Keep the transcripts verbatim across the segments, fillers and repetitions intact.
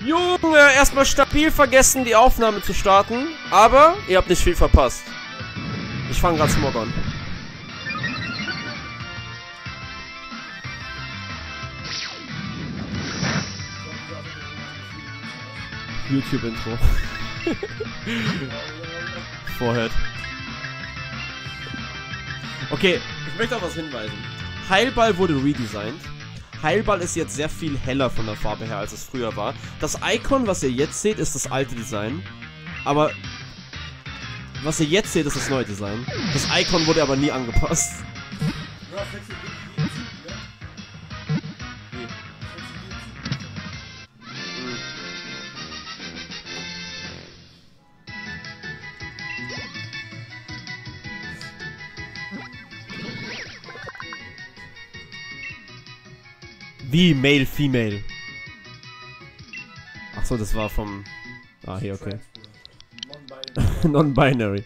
Junge, erstmal stabil vergessen, die Aufnahme zu starten. Aber ihr habt nicht viel verpasst. Ich fange gerade Smog an. YouTube-Intro. Forehead. Okay, ich möchte auf was hinweisen. Heilball wurde redesigned. Heilball ist jetzt sehr viel heller von der Farbe her, als es früher war. Das Icon, was ihr jetzt seht, ist das alte Design. Aber was ihr jetzt seht, ist das neue Design. Das Icon wurde aber nie angepasst. Wie Male, Female. Achso, das war vom... Ah, hier, okay. Non-binary. Non-binary.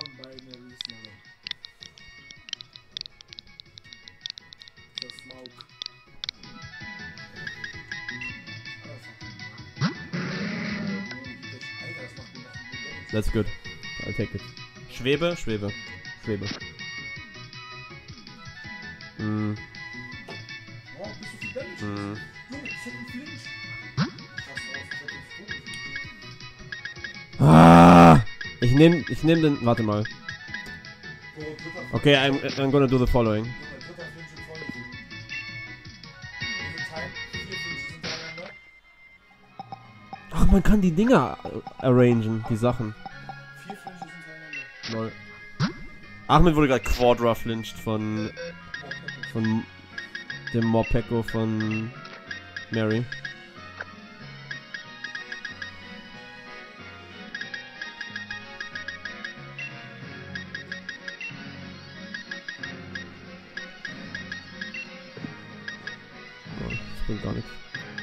That's good. I'll take it. Schwebe, Schwebe, Schwebe. Mm. Hm. Ah, ich nehm, ich nehm den, warte mal. Okay, I'm, I'm gonna do the following. Ach, man kann die Dinger arrangen, die Sachen. Lol. Ahmed wurde gerade Quadra flinched von von dem Morpeko von Mary. Oh, das bringt gar nichts.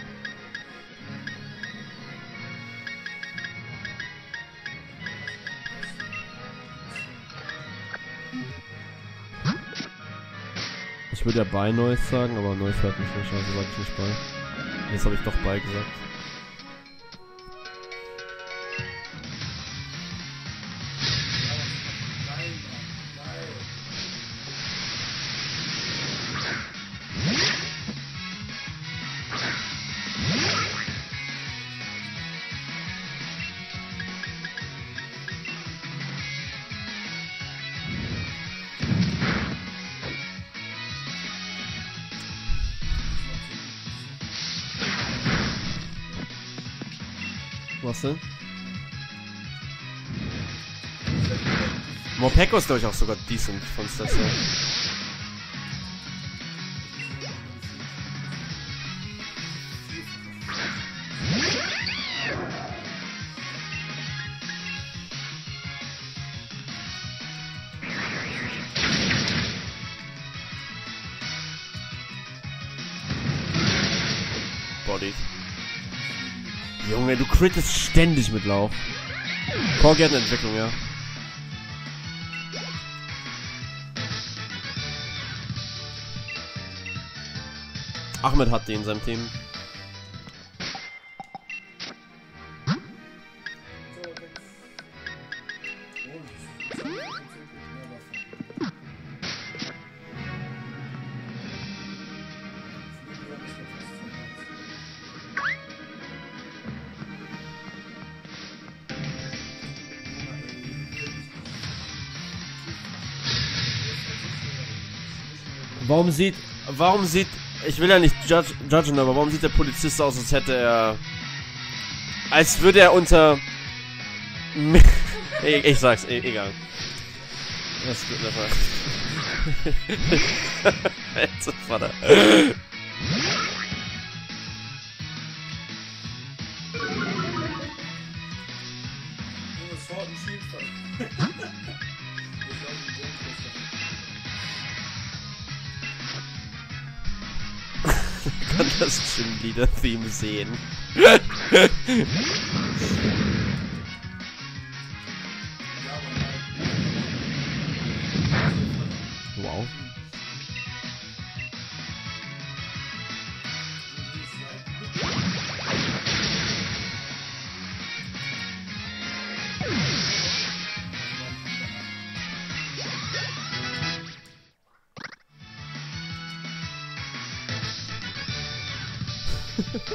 Ich würde ja bei Noise sagen, aber Noise hört mich nicht, also sag ich nicht bei. Jetzt habe ich doch bei gesagt. Was denn? Morpeko ist, glaube ich, auch sogar decent von Stats her. Body. Junge, du crittest ständig mit Lauch. Corgi hat eine Entwicklung, ja. Ahmed hat die in seinem Team. Warum sieht, warum sieht, ich will ja nicht judge, judgen, aber warum sieht der Polizist aus, als hätte er, als würde er unter, ich, ich sag's, e egal. Das ist gut, Jetzt, Vater. Ich kann das Gym-Leader-Theme sehen. Wow.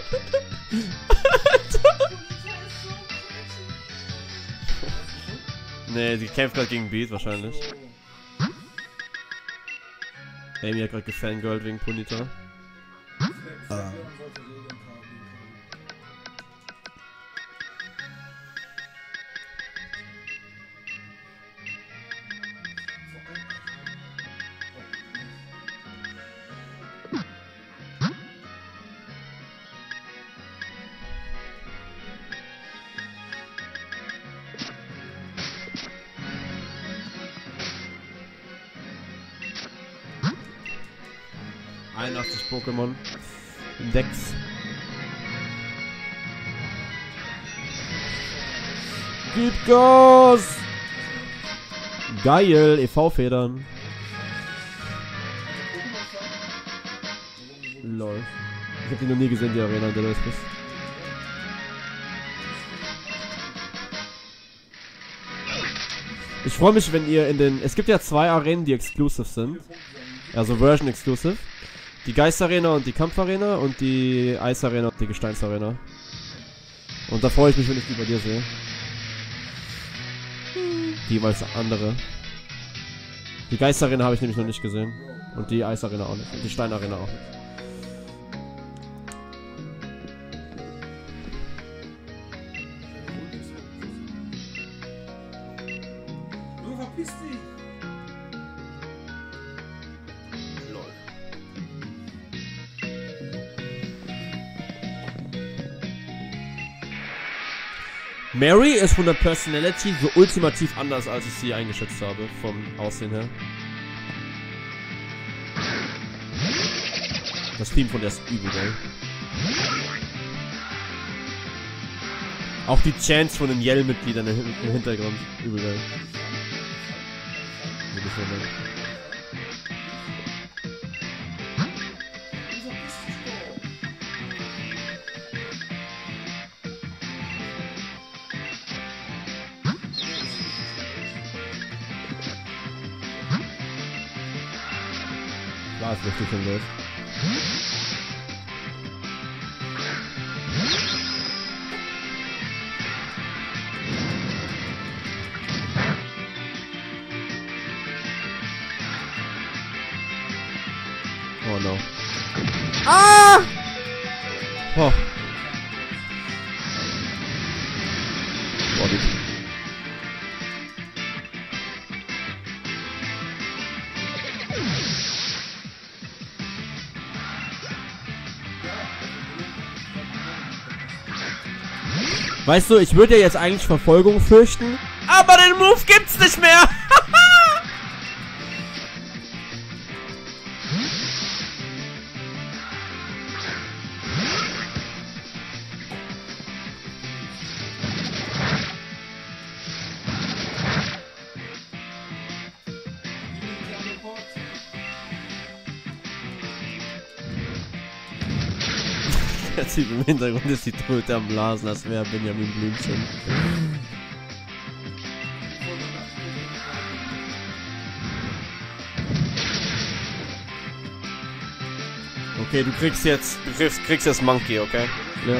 Nee, die kämpft gerade gegen Beat wahrscheinlich. Amy hat gerade gefangirlt wegen Punita. Ah. einundachtzig Pokémon im Dex. Gib Gas! Geil, E V-Federn. Lol. Ich hab die noch nie gesehen, die Arena, in der du jetzt bist. Ich freue mich, wenn ihr in den... Es gibt ja zwei Arenen, die exclusive sind. Also Version exclusive. Die Geistarena und die Kampfarena und die Eisarena und die Gesteinsarena. Und da freue ich mich, wenn ich die bei dir sehe. Die jeweils andere. Die Geistarena habe ich nämlich noch nicht gesehen. Und die Eisarena auch nicht. Und die Steinarena auch nicht. Du verpiss dich! Mary ist von der Personality so ultimativ anders, als ich sie eingeschätzt habe, vom Aussehen her. Das Team von der ist übel geil. Auch die Chants von den Yell-Mitgliedern im Hintergrund, übel geil. War es richtig schon los. Oh no. Ah! Oh. Body. Weißt du, ich würde ja jetzt eigentlich Verfolgung fürchten, aber den Move gibt's nicht mehr! Der Typ im Hintergrund ist die Tröte am Blasen, als wäre Benjamin Blümchen. Okay, du kriegst jetzt, du kriegst, kriegst jetzt Monkey, okay? Ja.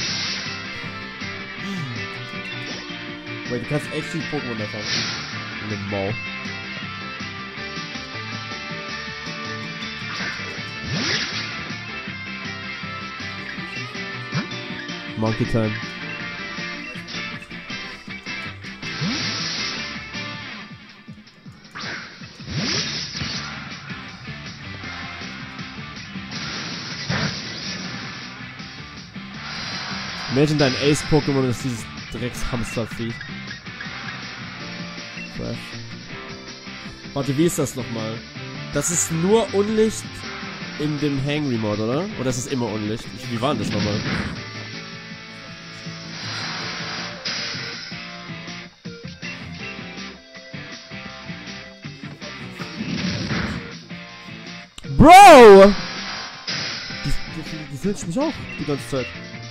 Weil du kannst echt viel Pokémon davon. In dem Bau. Monkey Time. Imagine dein Ace-Pokémon ist dieses Drecks-Hamster-Vieh. Warte, wie ist das nochmal? Das ist nur Unlicht in dem Hangry-Mod, oder? Oder ist es immer Unlicht? Wie war denn das nochmal? Bro! Die, die, die filzt mich auch die ganze Zeit.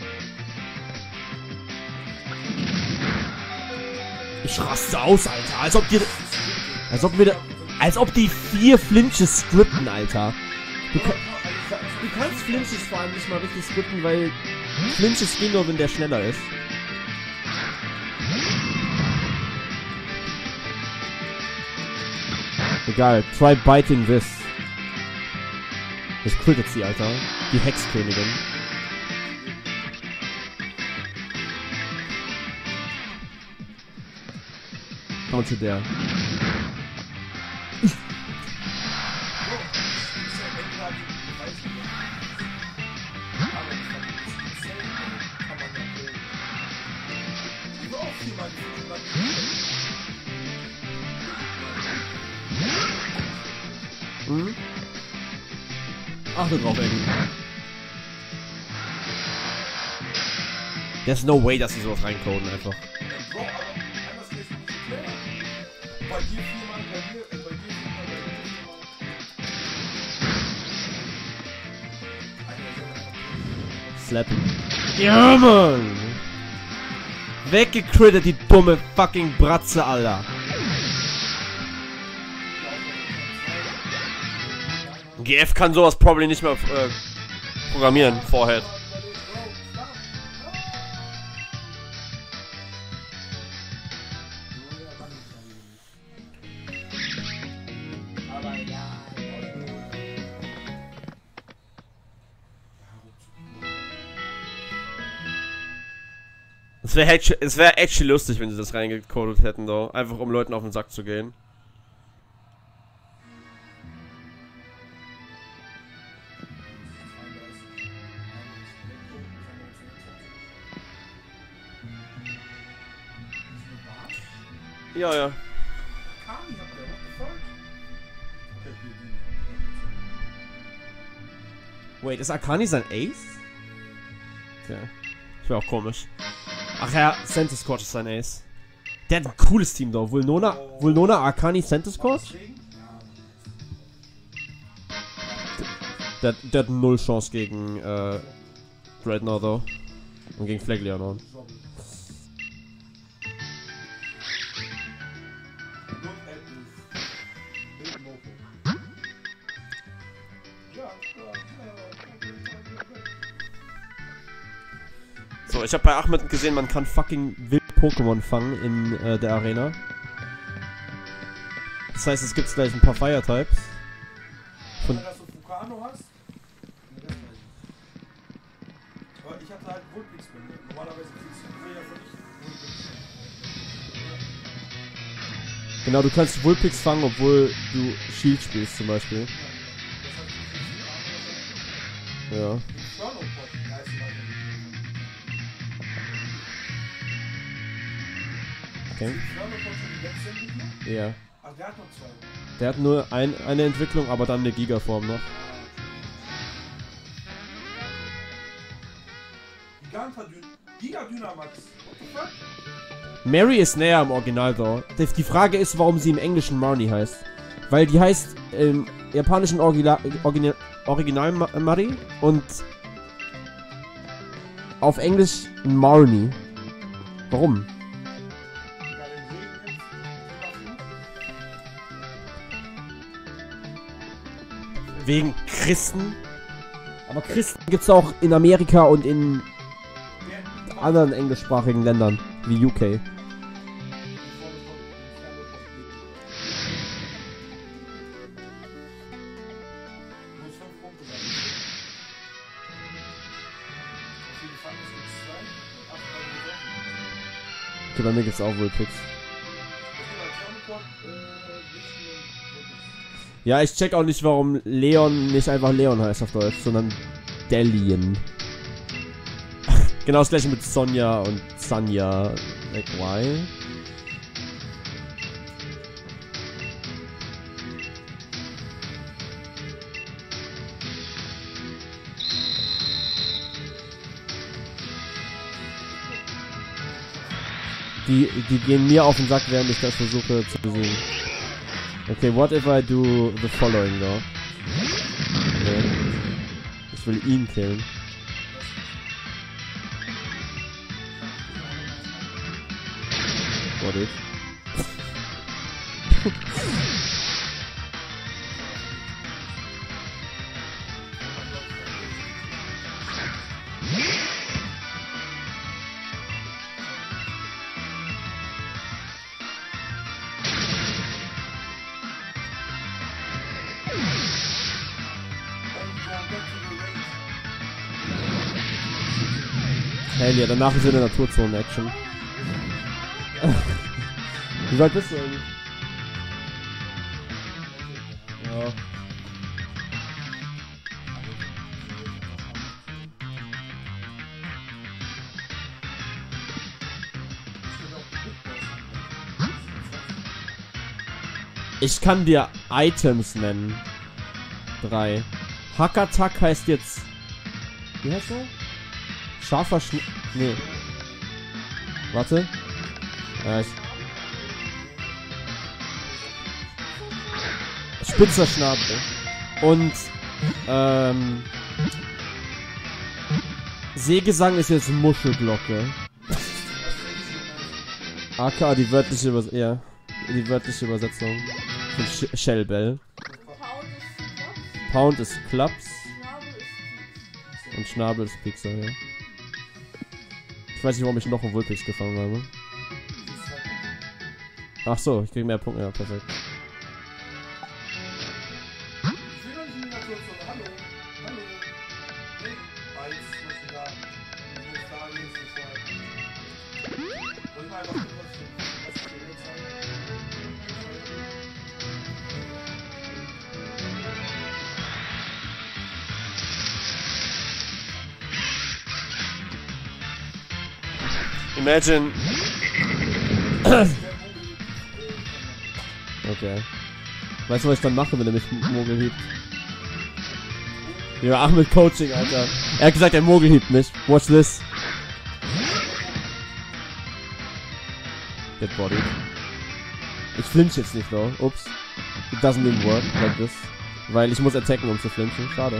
Ich raste aus, Alter. Als ob die... Als ob wir da... Als ob die vier Flinches skripten, Alter. Du, kann, du kannst Flinches vor allem nicht mal richtig skripten, weil Clinches gehen nur, wenn der schneller ist. Egal, try biting this. Das crittet sie, Alter. Die Hexkönigin. Komm zu der. Hm? Achte drauf, Eddie. There's no way, dass sie sowas reincoden einfach. Slappen. Ja, Mann! Weggecrittet, die dumme fucking Bratze, Alter. G F kann sowas probably nicht mehr äh, programmieren, Forehead. Es wäre es wäre actually lustig, wenn sie das reingecodet hätten, though. Einfach um Leuten auf den Sack zu gehen. Ja, ja. Wait, ist Akani sein Ace? Okay. Das wäre auch komisch. Ach ja, Centiskorch ist sein Ace. Der hat ein cooles Team, though. Vulnona, Vulnona, Akani, Centiskorch? Der, der hat null Chance gegen, äh, Dreadnought, though. Und gegen Flaglianon. So, ich habe bei Ahmed gesehen, man kann fucking wild Pokémon fangen in äh, der Arena. Das heißt, es gibt gleich ein paar Fire-Types. Von Dass du Vulcano hast? Aber ich hatte halt Vulpix bei mir. Normalerweise kriegst du ja von nicht. Genau, du kannst Vulpix fangen, obwohl du Shield spielst zum Beispiel. Ja. Okay. Ja. Ach, der hat noch zwei. Der hat nur ein, eine Entwicklung, aber dann eine Gigaform noch. Giga Dynamax. Mary ist näher am Original da. Die Frage ist, warum sie im Englischen Marnie heißt. Weil die heißt im japanischen Origina Original, Original Mari und auf Englisch Marnie. Warum? Wegen Christen. Aber Christen gibt's auch in Amerika und in anderen englischsprachigen Ländern, wie U K. Okay, bei mir gibt's auch Vulpix. Ja, ich check auch nicht, warum Leon nicht einfach Leon heißt auf Deutsch, sondern Delian. Genau das gleiche mit Sonja und Sanja. Like, why? Die, die gehen mir auf den Sack, während ich das versuche zu besiegen. Okay, what if I do the following though? Okay. Ich will ihn killen. What if? Hell ja, danach ist wieder Naturzone-Action. Wie weit bist du eigentlich? Ja. Ich kann dir Items nennen. Drei. Hackattack heißt jetzt... Wie heißt der? Scharfer Schn... Nee. Warte. Ja, ich... Spitzer Schnabel. Und... Ähm... Seegesang ist jetzt Muschelglocke. A K, die wörtliche Übersetzung. Ja. Die wörtliche Übersetzung. Von Sh Shellbell. Pound ist Klaps. Und Schnabel ist Pixar, ja. Ich weiß nicht, warum ich noch einen Vulpix gefangen habe. Ach so, ich krieg mehr Punkte. Ja, perfekt. Imagine. Okay. Weißt du, was ich dann mache, wenn er mich Mogel hebt? Ja, Ahmed Coaching, Alter. Er hat gesagt, er Mogel hebt mich. Watch this. Get bodied. Ich flinch jetzt nicht, though. Ups. It doesn't even work like this. Weil ich muss attacken, um zu flinchen. Schade.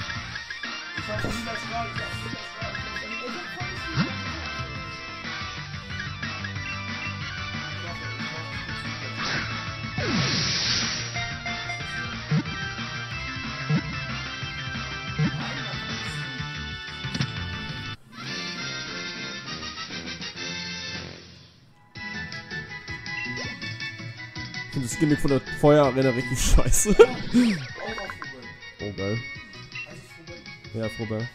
Ich finde das Gimmick von der Feuerarena richtig scheiße. Oh, geil. Ja, Frobe.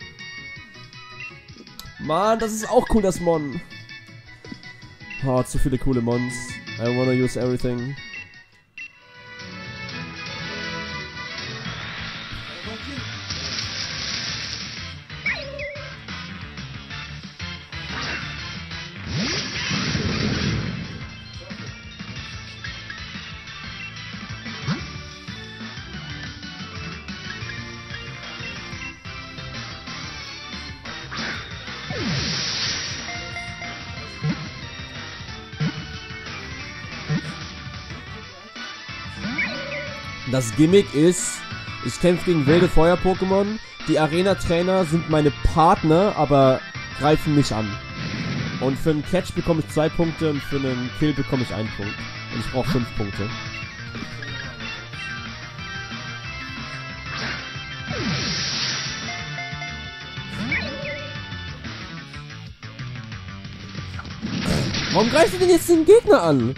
Mann, das ist auch cool, das Mon. Oh, zu viele coole Mons. I wanna use everything. Das Gimmick ist, ich kämpfe gegen wilde Feuer-Pokémon. Die Arena-Trainer sind meine Partner, aber greifen mich an. Und für einen Catch bekomme ich zwei Punkte und für einen Kill bekomme ich einen Punkt. Und ich brauche fünf Punkte. Warum greifst du denn jetzt den Gegner an?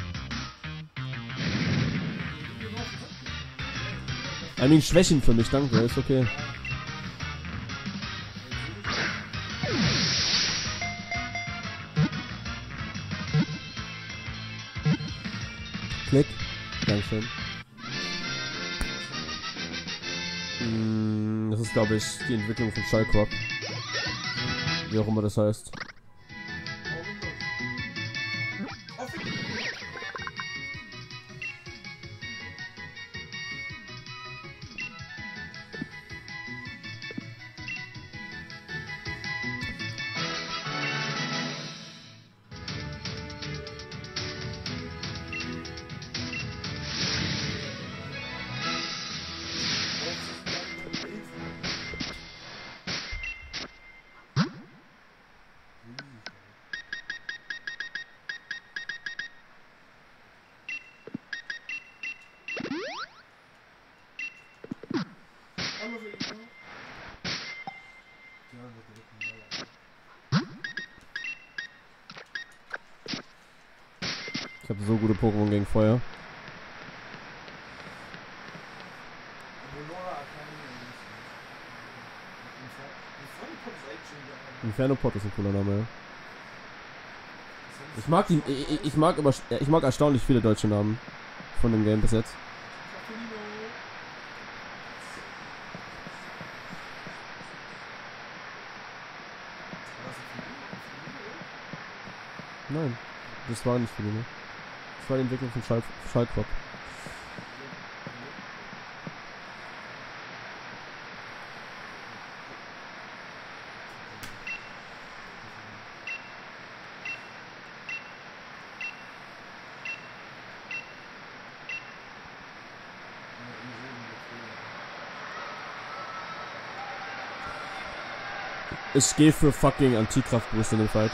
I mean, Schwächen für mich, danke, ist okay. Klick. Dankeschön. Mm, das ist, glaube ich, die Entwicklung von Shellcrop. Wie auch immer das heißt. Ich habe so gute Pokémon gegen Feuer. Infernoport ist ein cooler Name, ja. Ich mag die, ich, ich mag aber, ich mag erstaunlich viele deutsche Namen von dem Game bis jetzt. Nein, das war nicht für die, ne? Das war die Entwicklung von Schall, Schallquap. Ich gehe für fucking Antikraftboost in dem Fight.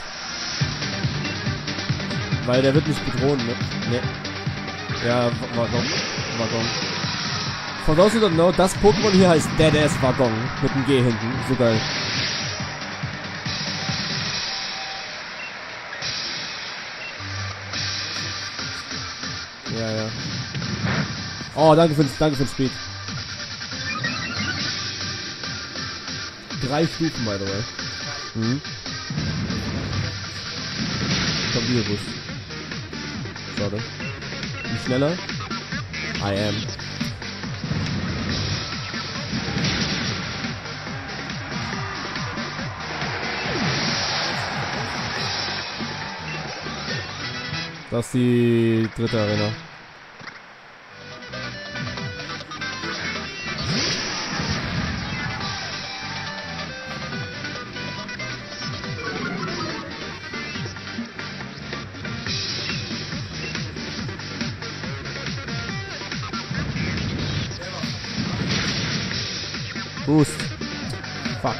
Weil der wird mich bedrohen, ne? Ne. Ja, Waggon. Waggon. For those who don't know, das Pokémon hier heißt Deadass Waggon. Mit dem G hinten. So geil. Ja, ja. Oh, danke für, danke für den Speed. Drei Stufen, by the way. Mhm. Komm, Virus. Schade. Wie schneller? I am. Das ist die dritte Arena. Boost. Fuck.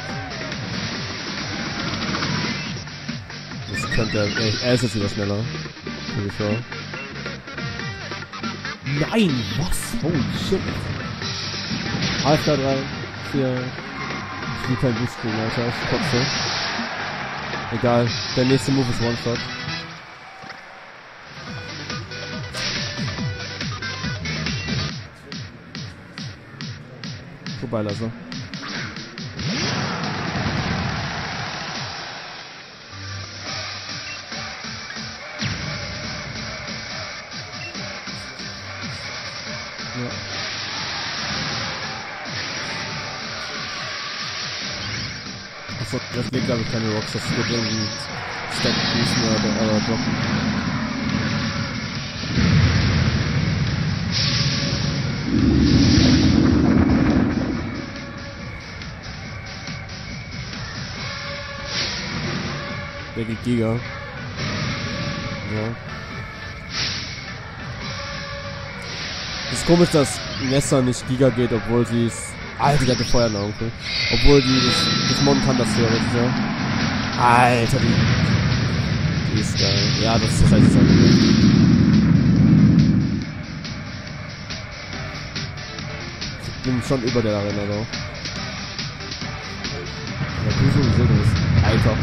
Das könnte er. Ey, er ist jetzt wieder schneller. Sure. Nein, was? Holy shit. Alles klar, drei, vier. Ich will kein Boost kriegen, Alter. Ich kotze. Egal. Der nächste Move ist One-Shot. Vorbei, Lasse. Ja. Achso, das legt glaube ich keine Rocks, das wird irgendwie Stack boosten oder, oder droppen. Der geht Giga. Ja. Es ist komisch, dass Nessa nicht Giga geht, obwohl sie es... Alter, die hatte Feuernahrung, okay. Obwohl die das, das Mon kann das theoretisch, ja. Alter, die... Die ist geil. Ja, das ist das heißt, das Ich bin schon über der Arena, da. Ja, du sowieso, du bist... Alter.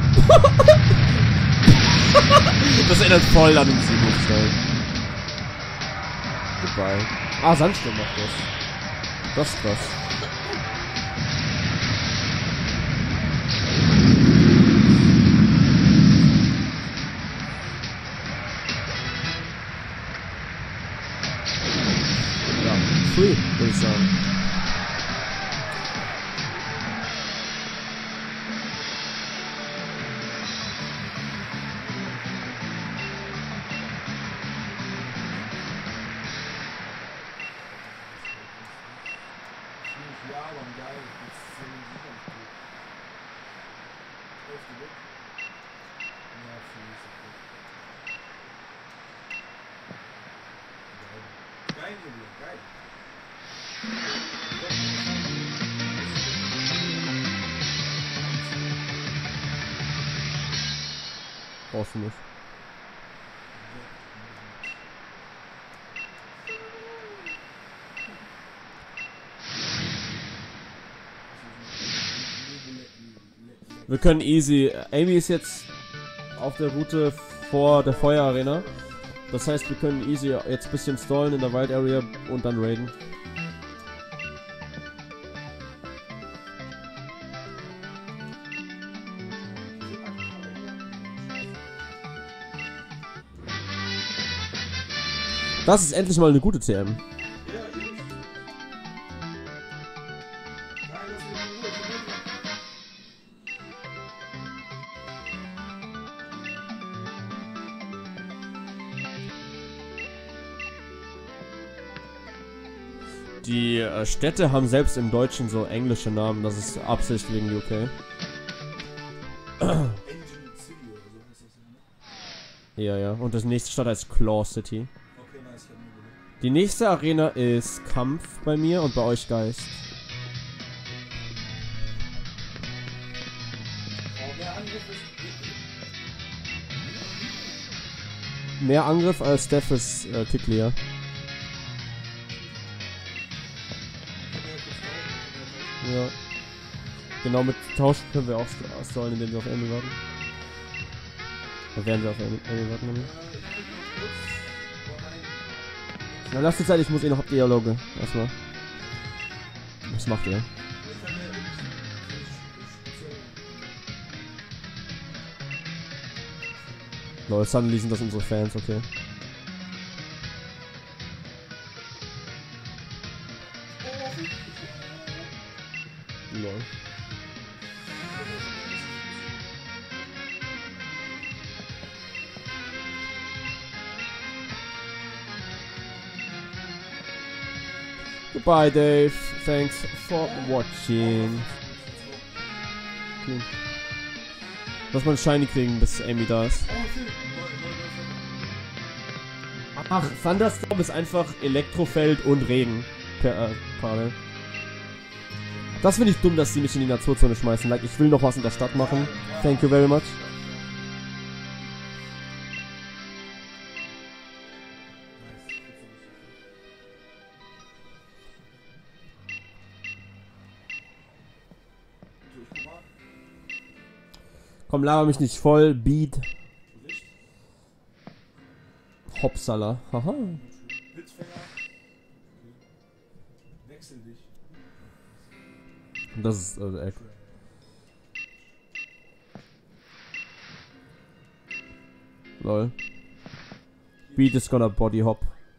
Das erinnert voll an den Sieghof-Style. Goodbye. Ah, Sandsturm macht das. Das ist krass. Ja, free, würde ich sagen. Brauchst du nicht. Wir können easy. Amy ist jetzt auf der Route vor der Feuerarena. Das heißt, wir können easy jetzt ein bisschen stallen in der Wild Area und dann raiden. Das ist endlich mal eine gute T M. Ja, ich. Nein, das ist nicht gut. Die äh, Städte haben selbst im Deutschen so englische Namen, das ist Absicht wegen U K. Engine City oder so heißt das ja, ne? Ja, ja. Und das nächste Stadt heißt Claw City. Okay, nice, ich hab nur überlegt. Die nächste Arena ist Kampf bei mir und bei euch Geist. Oh, mehr Angriff ist. Mehr Angriff als Death ist äh, Kickleer. Ja. Genau, mit Tauschen können wir auch stallen, indem wir auf Amy warten. Da werden wir auf Amy, Amy warten. Nämlich. Na, lasst die Zeit, ich muss eh noch Dialoge. Erstmal. Was macht ihr? Lol, suddenly sind das unsere Fans, okay. Lol. Goodbye, Dave. Thanks for watching. Cool. Lass mal ein Shiny kriegen, bis Amy da ist. Ach, Thunderstorm ist einfach Elektrofeld und Regen. Per, äh, parallel. Das finde ich dumm, dass sie mich in die Naturzone schmeißen. Like, ich will noch was in der Stadt machen. Thank you very much. Komm, laber mich nicht voll. Beat. Hopsala. Haha. Blitzfänger. Wechsel dich. Das ist also echt. Lol. Beat is gonna body hop.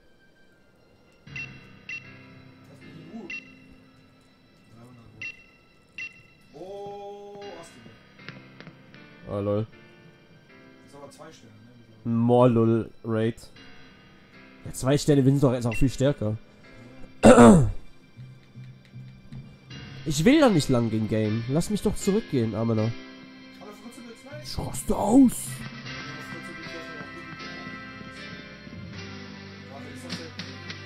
Oh, hast du. Oh lol. Das ist aber zwei Sterne, ne? More lol Raid. Ja, zwei Sterne, wir sind doch jetzt auch viel stärker. Ich will da nicht lang gehen, Game. Lass mich doch zurückgehen, Amena. Aber Fritze wird's nice. Ich raste aus. Warte, ist das denn?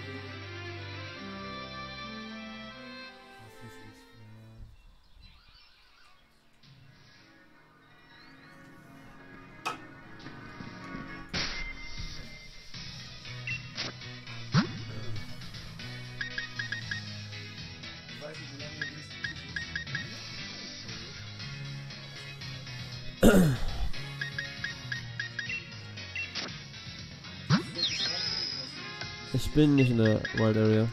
Ich weiß nicht, wie lange wir dies Ich bin nicht in der Wild Area.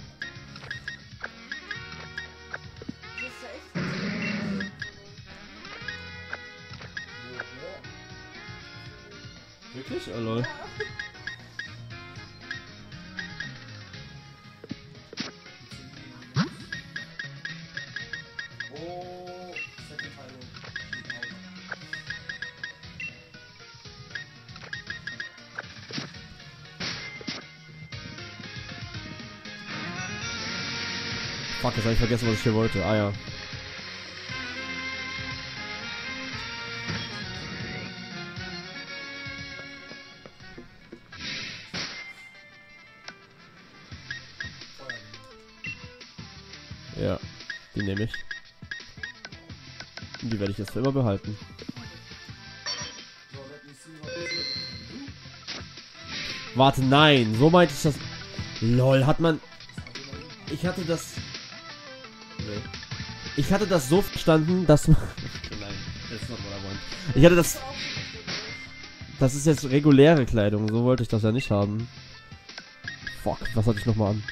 Wirklich? Oh lol. Oh, Second Teil. Fuck, jetzt hab ich vergessen, was ich hier wollte. Ah ja. Ja, die nehme ich. Und die werde ich jetzt für immer behalten. So, let me see what this is. Warte, nein, so meinte ich das. Lol, hat man. Ich hatte das. Nee. Ich hatte das so verstanden, dass man. Nein, that's not what I want. Ich hatte das. Das ist jetzt reguläre Kleidung, so wollte ich das ja nicht haben. Fuck, was hatte ich nochmal an?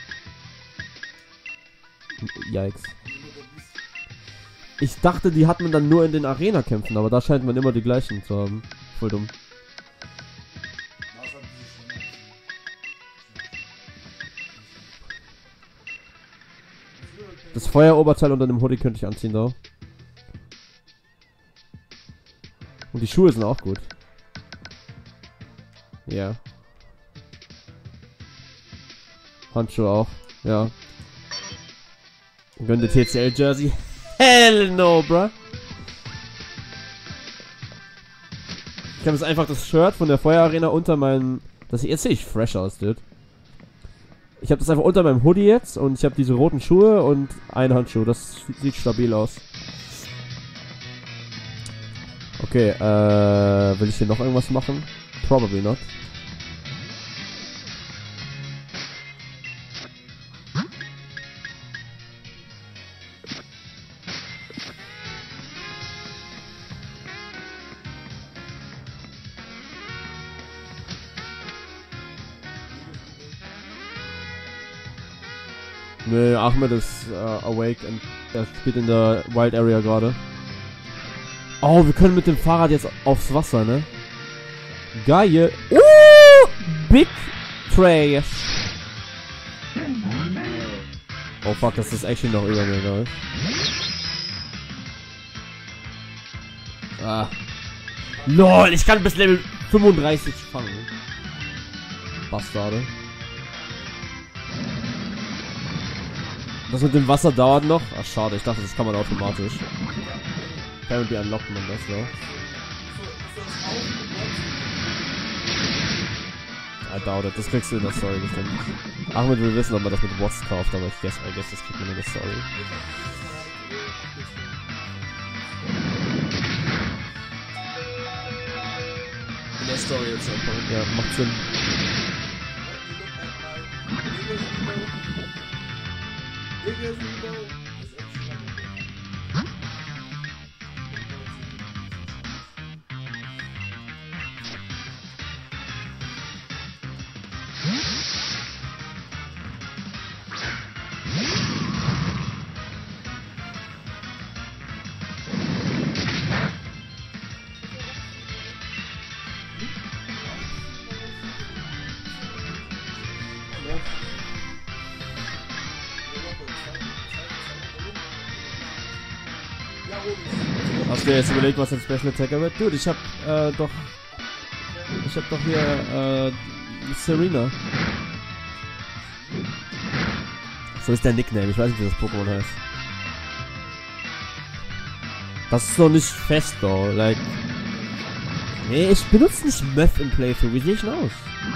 Yikes. Ich dachte, die hat man dann nur in den Arena-Kämpfen, aber da scheint man immer die gleichen zu haben. Voll dumm. Na, das hat diese Das Feueroberteil unter dem Hoodie könnte ich anziehen, da. Und die Schuhe sind auch gut. Ja. Handschuhe auch. Ja. Und gönn T C L-Jersey. Hell no, bruh. Ich habe jetzt einfach das Shirt von der Feuerarena unter meinem... Das, jetzt sehe ich fresh aus, dude. Ich habe das einfach unter meinem Hoodie jetzt und ich habe diese roten Schuhe und einen Handschuh. Das sieht stabil aus. Okay, äh... will ich hier noch irgendwas machen? Probably not. Nö, Ahmed ist äh, awake und er spielt in der Wild Area gerade. Oh, wir können mit dem Fahrrad jetzt aufs Wasser, ne? Geil. Uh, Big Trash. Oh fuck, das ist actually noch über mir, glaube ich. Ah. LOL, ich kann bis Level fünfunddreißig fangen. Bastarde. Das mit dem Wasser dauert noch? Ach schade, ich dachte, das kann man automatisch. Apparently unlockt man das, ja. I doubt it, das kriegst du in der Story bestimmt. Ahmed will wissen, ob man das mit Watts kauft, aber ich guess, I guess das kriegt man in der Story. In der Story jetzt einfach. Ja, macht Sinn. Hast du jetzt überlegt, was ein Special Attacker wird? Dude, ich hab äh, doch... Ich hab doch hier äh... Serena. So ist der Nickname, ich weiß nicht, wie das Pokémon heißt. Das ist noch nicht fest, though, like... Nee, ich benutze nicht Meth im Playthrough, wie sehe ich denn aus?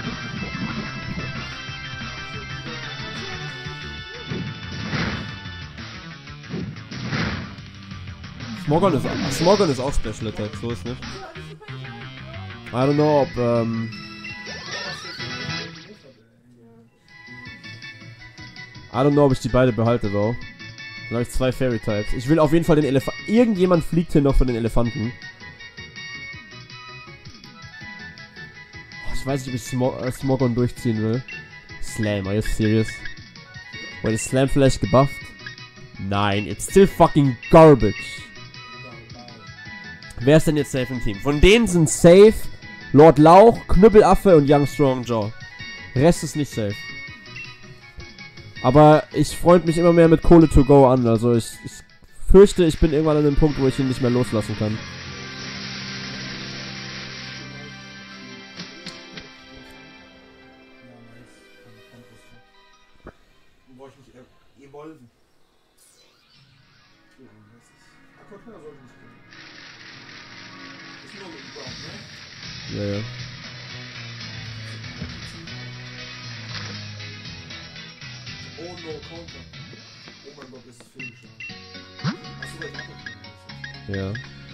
Smogon ist, Smogon ist auch Special Attack, so ist nicht. I don't know, ob, ähm... I don't know, ob ich die beide behalte, though. Dann habe ich zwei Fairy Types. Ich will auf jeden Fall den Elefanten... Irgendjemand fliegt hier noch von den Elefanten. Oh, ich weiß nicht, ob ich Smo äh, Smogon durchziehen will. Slam, are you serious? Wait, ist Slam vielleicht gebufft? Nein, it's still fucking garbage. Wer ist denn jetzt safe im Team? Von denen sind safe Lord Lauch, Knüppelaffe und Young Strong Jaw. Rest ist nicht safe. Aber ich freund mich immer mehr mit Kohle to go an. Also ich, ich fürchte, ich bin irgendwann an dem Punkt, wo ich ihn nicht mehr loslassen kann. Ja, ja. Oh no, Counter. Oh mein Gott, das ist Finisher. Achso, weil ich Ja.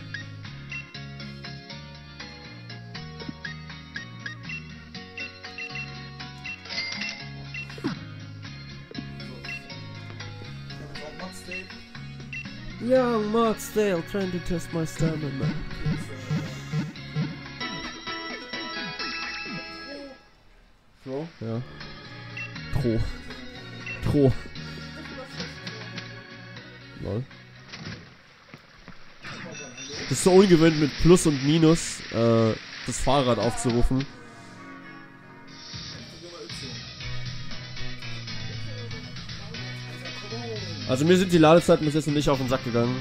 Young Moxdale trying to test my stamina. Tro? Ja. Tro. Tro. Lol. Das ist so ungewöhnt mit Plus und Minus äh, das Fahrrad aufzurufen. Also mir sind die Ladezeiten bis jetzt noch nicht auf den Sack gegangen.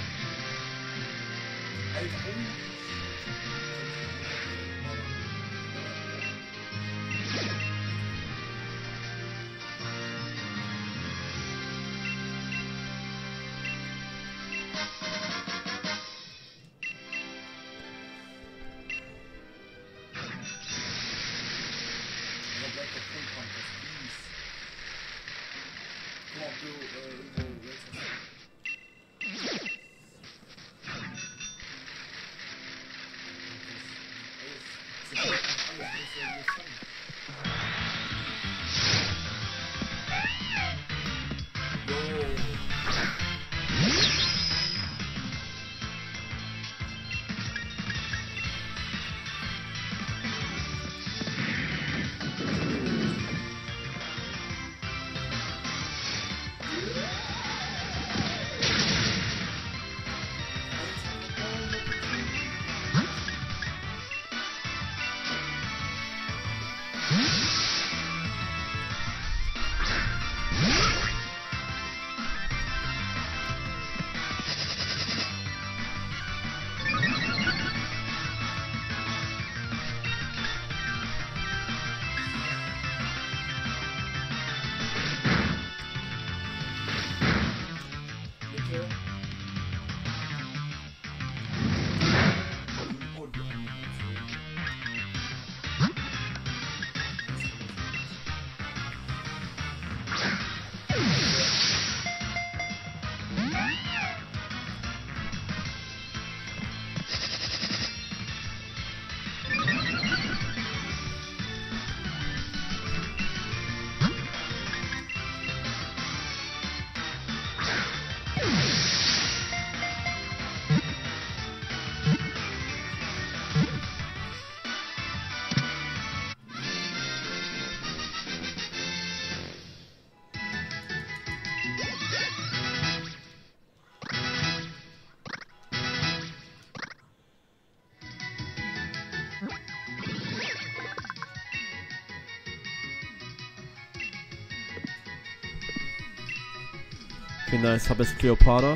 Okay, nice. Hab jetzt Cleopatra.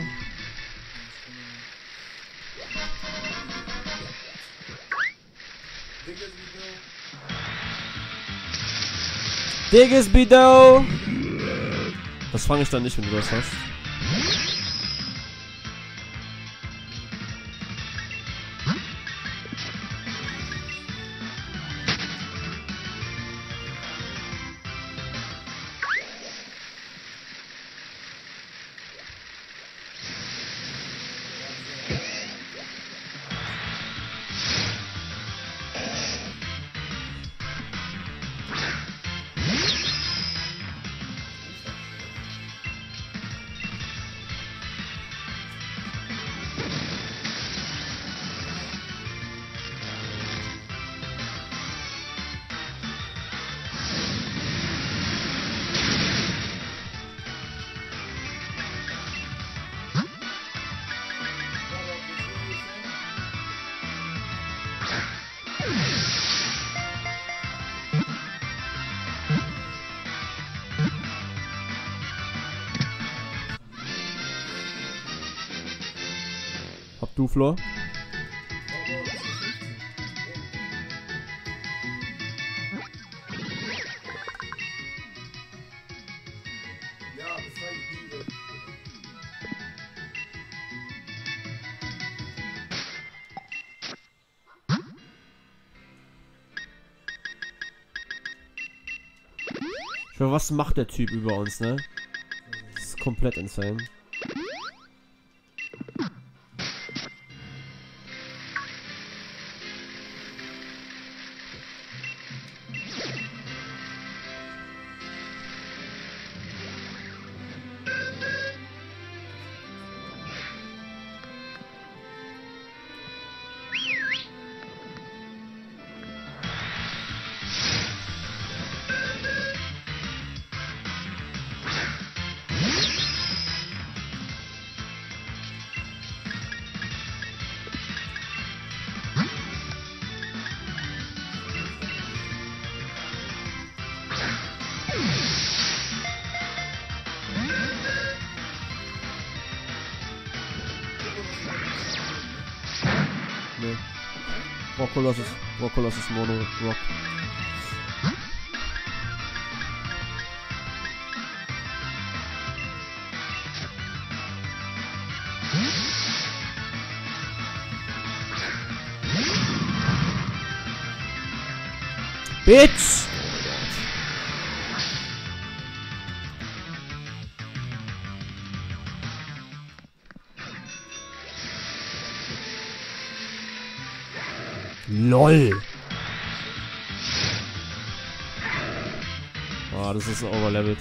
Digges Bido! Das fange ich dann nicht, wenn du das hast. Hab du, Flor? Ich meine, was macht der Typ über uns, ne? Das ist komplett insane. Colossus, Rock Colossus Mono Rock. Bitch! LOL! Ah, das ist overlevelt.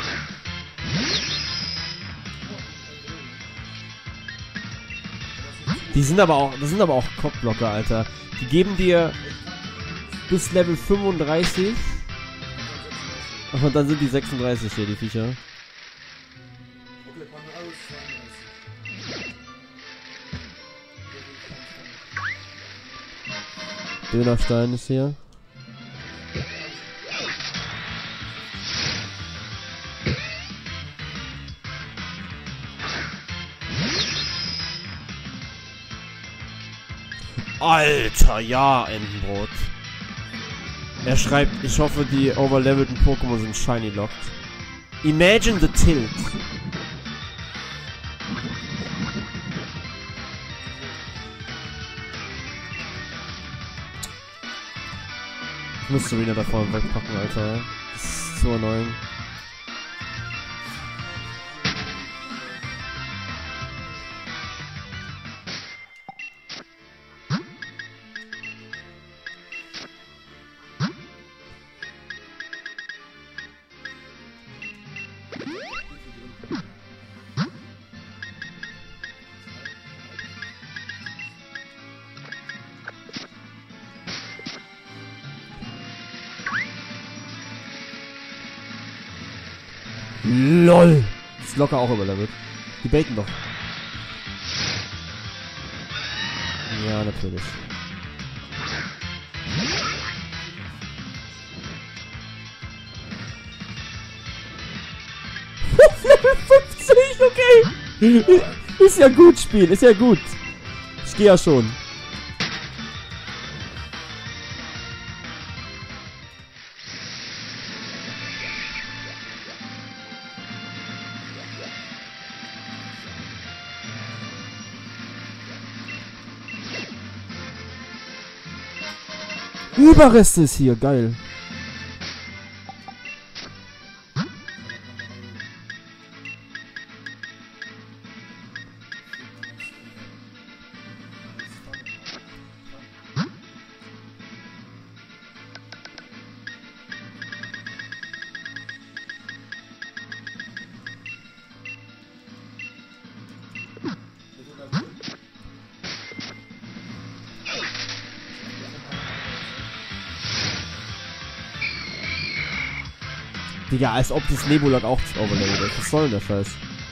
Die sind aber auch, das sind aber auch Cockblocker, Alter. Die geben dir bis Level fünfunddreißig. Und dann sind die sechsunddreißig hier, die Viecher. Dönerstein ist hier. Alter, ja, Entenbrot. Er schreibt, ich hoffe, die overlevelten Pokémon sind shiny locked. Imagine the Tilt. Ich muss Serena da vorne wegpacken, Alter. Das ist so annoying. LOL! Ist locker auch überlevelt. Die baiten doch. Ja, natürlich. Level fünfzig, okay! Ist ja gut, Spiel, ist ja gut. Ich gehe ja schon. Überreste ist hier, geil. Digga, als ob das Nebulak auch overlevelt ist. Was soll denn der Scheiß?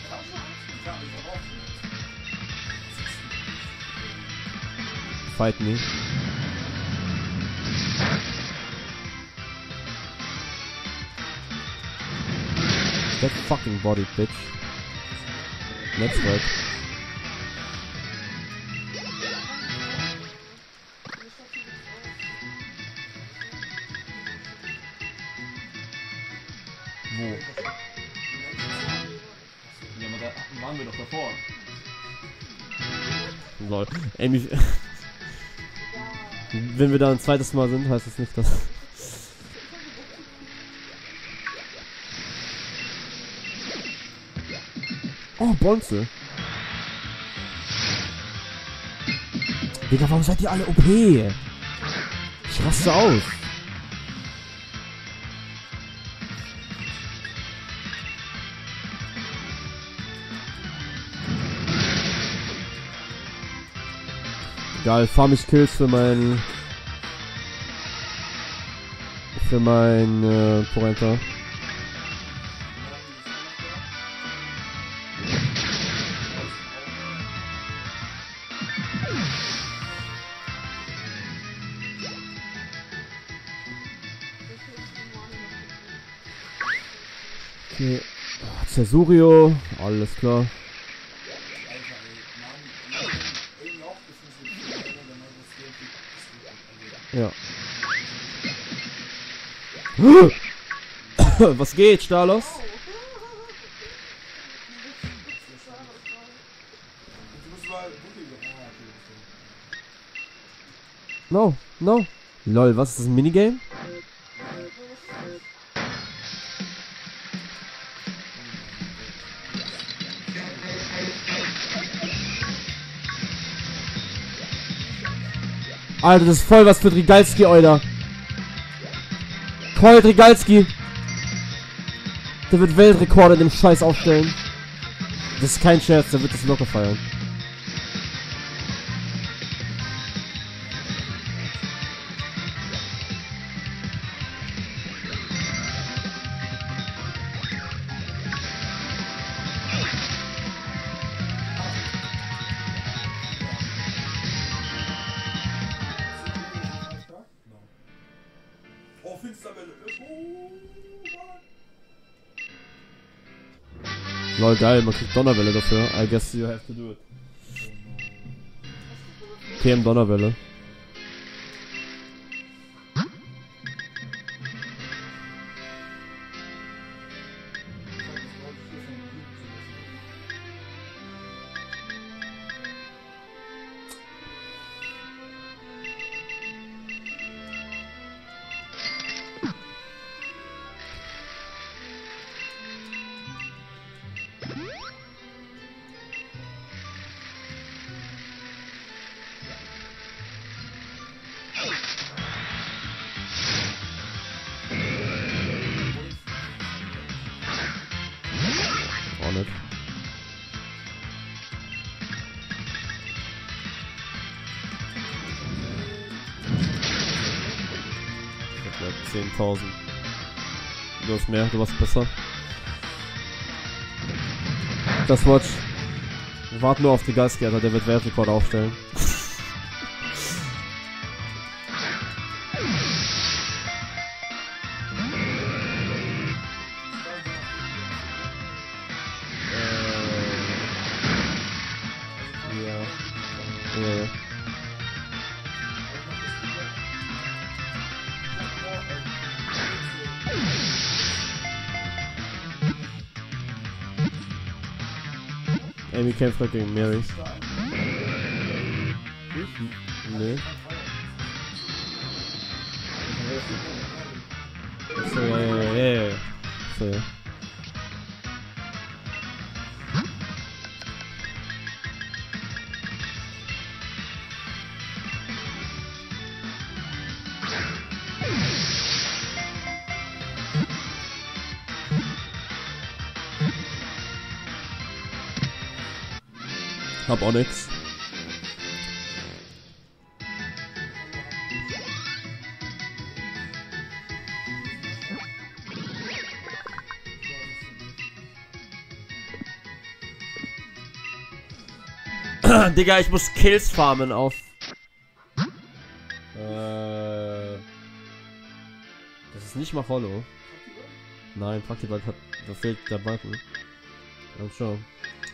Fight me. That fucking body, bitch. Let's fight. Wo? Ja, aber da waren wir doch davor. Lol. Amy. Wenn wir da ein zweites Mal sind, heißt das nicht, dass. Oh, Bonze. Digga, warum seid ihr alle O P? Ich raste aus. Egal, farm ich Kills für mein... Für mein... Äh, Porenta. Okay. Cesurio, alles klar. Ja. Was geht, Stalos? No, no. Lol, was ist das, ein Minigame? Alter, das ist voll was für Drigalski, Alter. Voll Drigalski. Der wird Weltrekorde in dem Scheiß aufstellen. Das ist kein Scherz, der wird das locker feiern. Oh, Finsterwelle. Oh, Lol, geil, man kriegt Donnerwelle dafür. I guess you have to do it. T M Donnerwelle. Nicht. Ich glaube zehntausend. Du hast mehr, du warst besser. Das Watch. Wir warten nur auf die Galski, Alter, der wird Weltrekord aufstellen. Ja, ja. Amy kämpft gerade gegen Mary. Nee. So, ja, ja, ja, ja, ja. So, ja. Hab auch nix. Digga, ich muss Kills farmen auf. Äh. Das ist nicht mal Follow. Nein, Praktiball hat. Da fehlt der Balken. Und schon.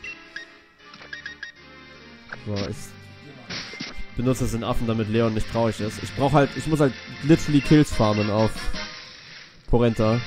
So, ich benutze den Affen, damit Leon nicht traurig ist. Ich brauche halt, ich muss halt literally Kills farmen auf Porenta.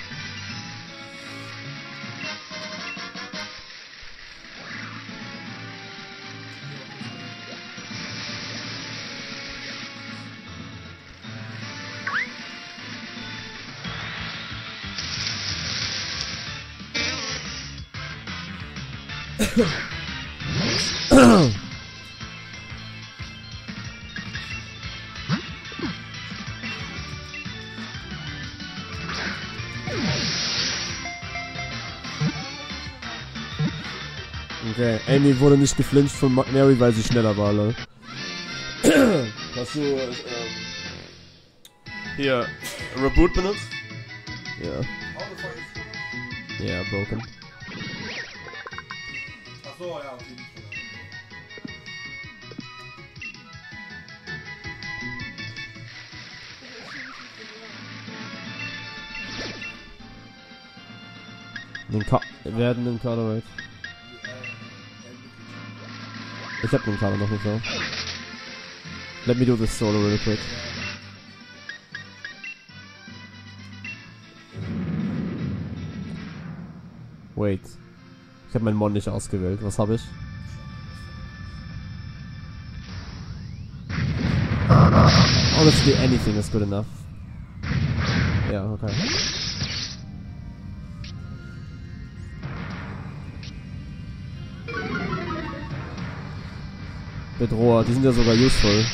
Okay, Amy wurde nicht geflincht von Mary, weil sie schneller war, Leute. Hast du, ähm, hier, Reboot benutzt? Ja. Ja, broken. Achso, ja, okay. Den Ka Wir hatten den Kader right. Ich hab den Kader noch nicht so. Let me do this solo really quick. Wait. Ich habe meinen Mon nicht ausgewählt. Was habe ich? Honestly, anything is good enough. Ja, okay. Bedroher, die sind ja sogar useful.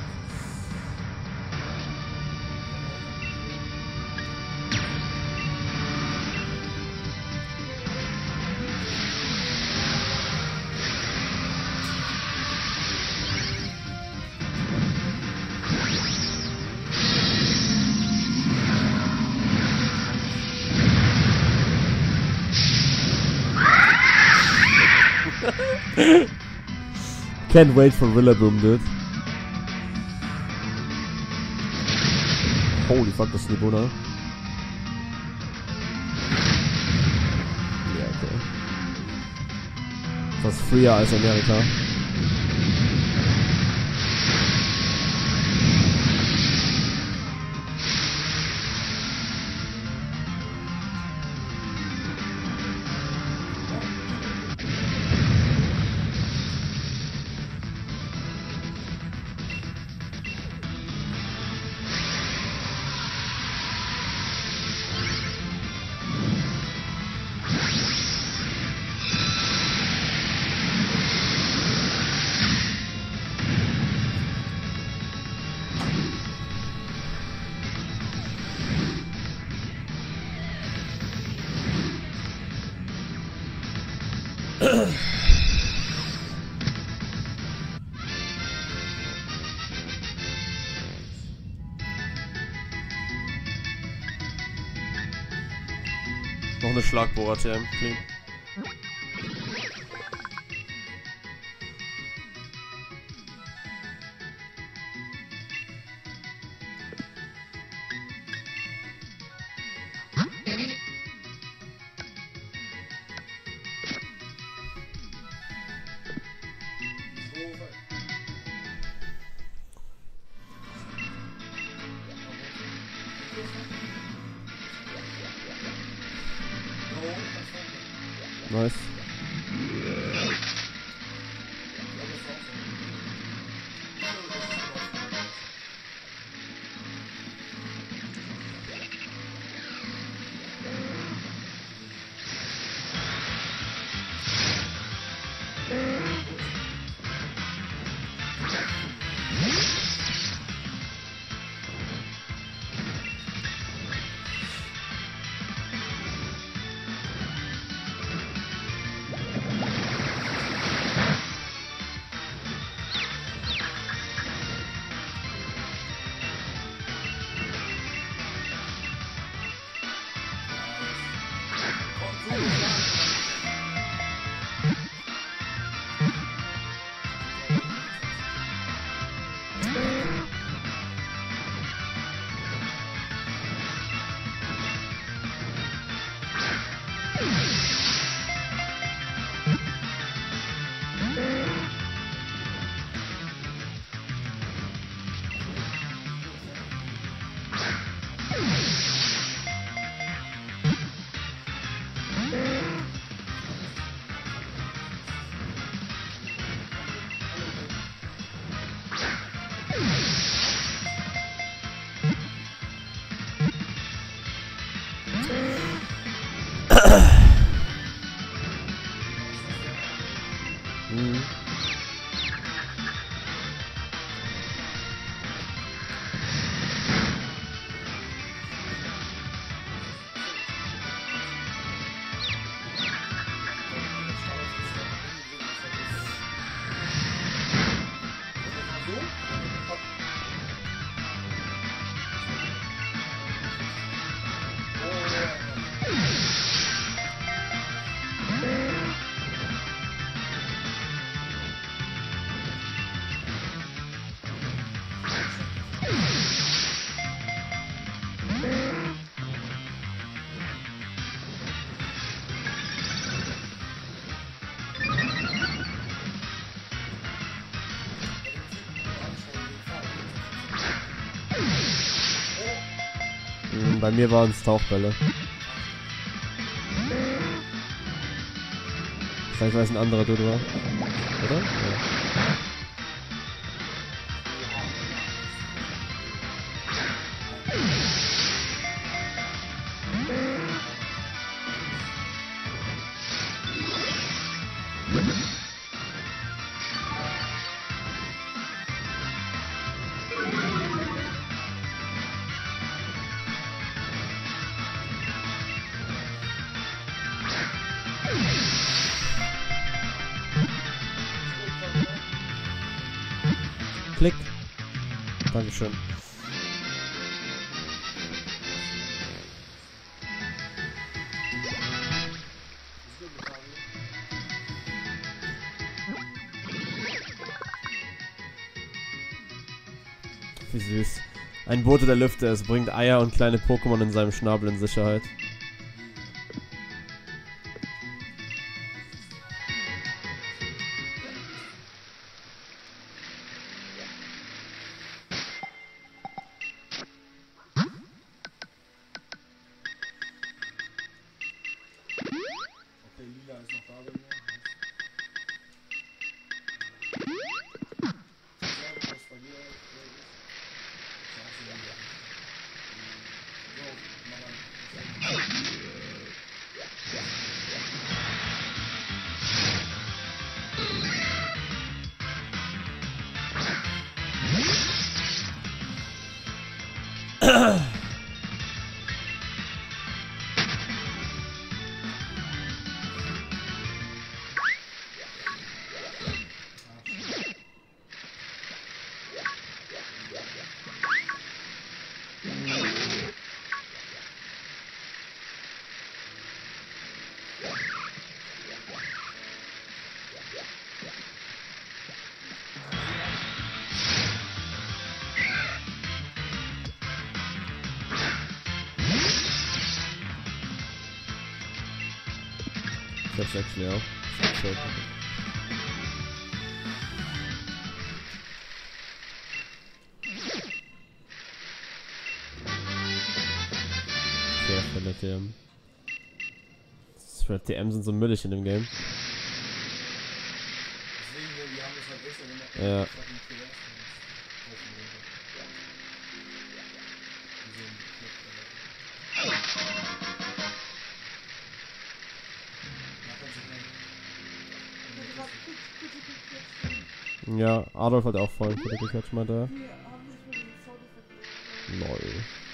Can't wait for Rillaboom, dude. Holy fuck, das ist Nibuna. Ja, okay. Das ist freer als Amerika. Noch eine Schlagbohrer-T M, clean. Nice. Mhm. Bei mir waren es Tauchbälle. Vielleicht war es ein anderer Dude, war. Oder? Ja. Klick. Dankeschön. Wie süß. Ein Bote der Lüfte, es bringt Eier und kleine Pokémon in seinem Schnabel in Sicherheit. Okay, Lila ist noch da bei mir. Was bei dir ist? Schwarze Lila. So, mal dann. That's actually auch. So, okay. Sehr viele T M. T M sind so müllig in dem Game. Deswegen, wir haben das halt extra gemacht. Ja. Ja, Adolf hat auch voll Critical Catch, meinte er. Lol.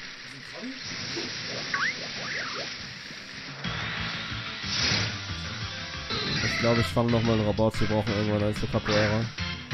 Ich glaube, ich fange nochmal einen Rabatt zu brauchen irgendwann als für Capoeira.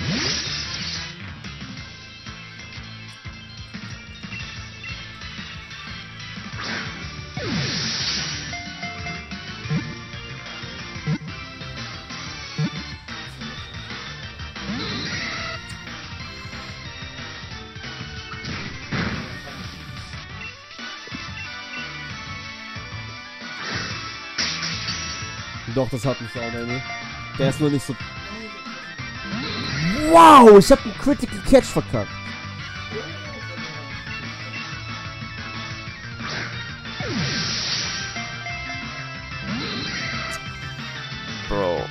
Doch, das hat einen Sound, Amy. Der ist nur nicht so... Wow, ich hab einen Critical Catch verkackt. Bro.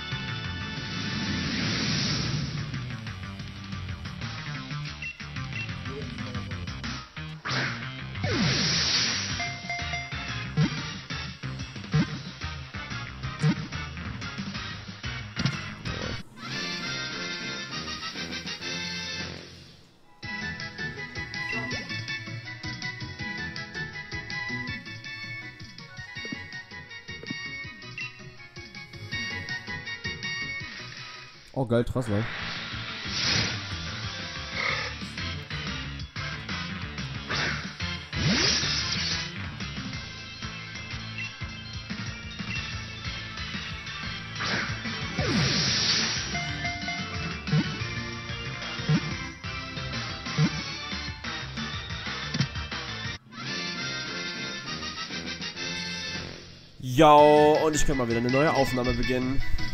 Oh geil, Trassler. Ja, und ich kann mal wieder eine neue Aufnahme beginnen.